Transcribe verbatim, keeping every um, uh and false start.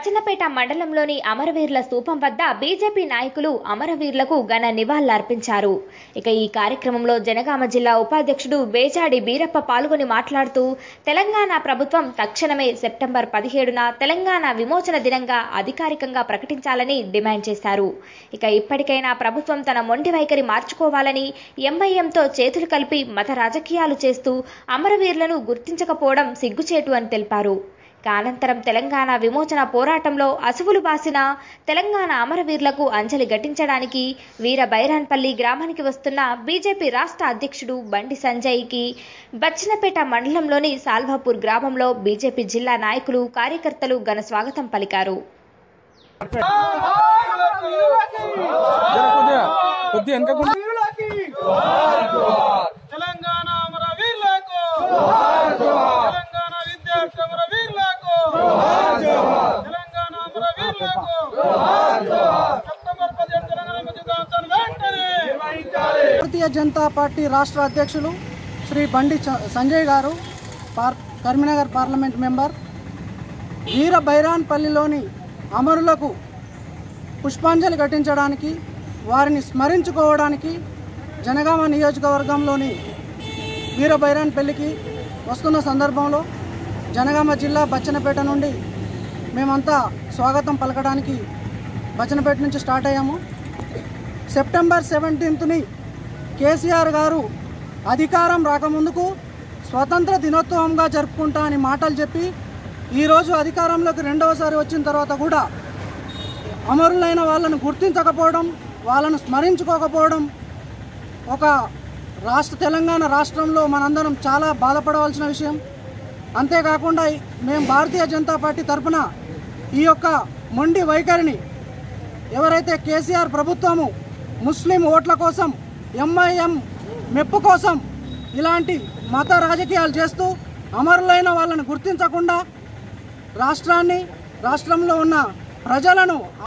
బచ్చన్నపేట మండలంలోని అమరవీరుల స్తూపం వద్ద బీజేపీ నాయకులు అమరవీరులకు ఘన నివాళులర్పించారు. ఇక ఈ కార్యక్రమంలో జనగామ జిల్లా ఉపాధ్యక్షుడు బేజాడి బీరప్ప పాల్గొని మాట్లాడుతూ తెలంగాణ ప్రభుత్వం తక్షణమే సెప్టెంబర్ పదిహేడున తెలంగాణ విమోచన దినంగా అధికారికంగా ప్రకటించాలని డిమాండ్ చేశారు. ఇక ఇప్పటికైనా ప్రభుత్వం తన మొండి వైఖరి మార్చుకోవాలని, ఎంఐఎంతో చేతులు కలిపి మత రాజకీయాలు చేస్తూ అమరవీరులను గుర్తించకపోవడం సిగ్గుచేటు అని తెలిపారు. అనంతరం తెలంగాణ విమోచన పోరాటంలో అసువులు బాసిన తెలంగాణ అమరవీరులకు అంజలి ఘటించడానికి వీర బైరాన్పల్లి గ్రామానికి వస్తున్న బీజేపీ రాష్ట్ర అధ్యక్షుడు బండి సంజయ్కి బచ్చన్నపేట మండలంలోని సాల్వాపూర్ గ్రామంలో బీజేపీ జిల్లా నాయకులు, కార్యకర్తలు ఘన స్వాగతం పలికారు. భారతీయ జనతా పార్టీ రాష్ట్ర అధ్యక్షులు శ్రీ బండి సంజయ్ గారు, కరీంనగర్ పార్లమెంట్ మెంబర్, వీర బైరాన్పల్లిలోని అమరులకు పుష్పాంజలి ఘటించడానికి, వారిని స్మరించుకోవడానికి జనగామ నియోజకవర్గంలోని వీర బైరాన్పల్లికి వస్తున్న సందర్భంలో జనగామ జిల్లా బచ్చన్నపేట నుండి మేమంతా స్వాగతం పలకడానికి బచ్చన్నపేట నుంచి స్టార్ట్ అయ్యాము. సెప్టెంబర్ సెవెంటీన్త్ని కేసీఆర్ గారు అధికారం రాకముందుకు స్వతంత్ర దినోత్సవంగా జరుపుకుంటా అని మాటలు చెప్పి ఈరోజు అధికారంలోకి రెండవసారి వచ్చిన తర్వాత కూడా అమరులైన వాళ్ళను గుర్తించకపోవడం, వాళ్ళను స్మరించుకోకపోవడం ఒక రాష్ట్ర తెలంగాణ రాష్ట్రంలో మనందరం చాలా బాధపడవలసిన విషయం. అంతేకాకుండా మేము భారతీయ జనతా పార్టీ తరఫున ఈ యొక్క మొండి వైఖరిని, ఎవరైతే కేసీఆర్ ప్రభుత్వము ముస్లిం ఓట్ల కోసం, ఎంఐఎం మెప్పు కోసం ఇలాంటి మత రాజకీయాలు చేస్తూ అమరులైన వాళ్ళను గుర్తించకుండా రాష్ట్రాన్ని, రాష్ట్రంలో ఉన్న ప్రజలను